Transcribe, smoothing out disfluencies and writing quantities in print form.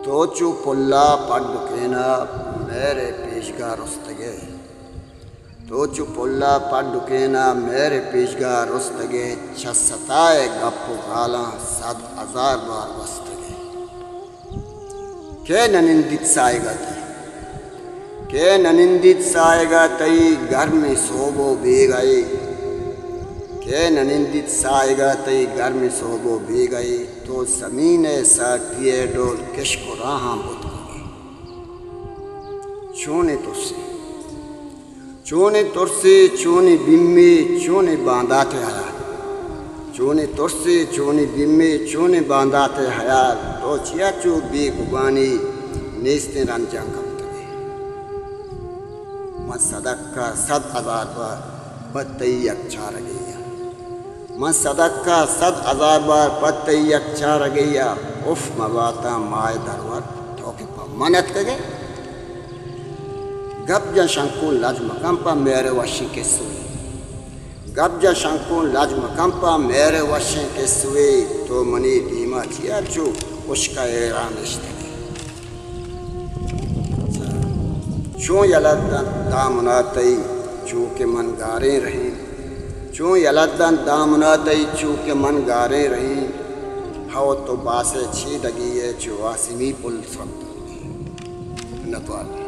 तो चू पुल्ला पड्डुकेना मेरे पेशगा रुस्तगे तो चू पुल्ला पड्डुकेना मेरे पेशगा रुस्तगे छसताए गप्पू गाला 7,000 बार वस्तगे के ननिंदित साएगा तई घर में सोबो बेगाई के ननिंदित साएगा तई घर में सोबो बेगाई तो ज़मीने सा किए डोल किश्को राहां बुतगे चूने तुरसे चूने बिम्मे चूने बांधाते हयाल चूने तुरसे चूने बिम्मे चूने बांधाते हयाल तो चियाचू बेगुबानी नेस्ते रंजा कब्तगे मैं सदक्का 7,000 बार पत्तई अच्छा रगैया मैं सदक्का 7,000 बार पत्तई अच्छा रगैया उफ मवाता माए दरवर ठोके पर मनत कगे गब्जा शंकुन लाजमकंपा मेरे वशी के सुई गब्जा शंकुन लाजमकंपा मेरे वशी के सुई तो मनी धीमा चिया चू उसका एरान इश्तगे चूँ यलदन दामनातई चू के मन गारे रहीं चूँ यलदन दामनातई चू के मन गारे रहीं हव तो बासे छी दगी है चू आसिमी पुल स्वप्त नतवाल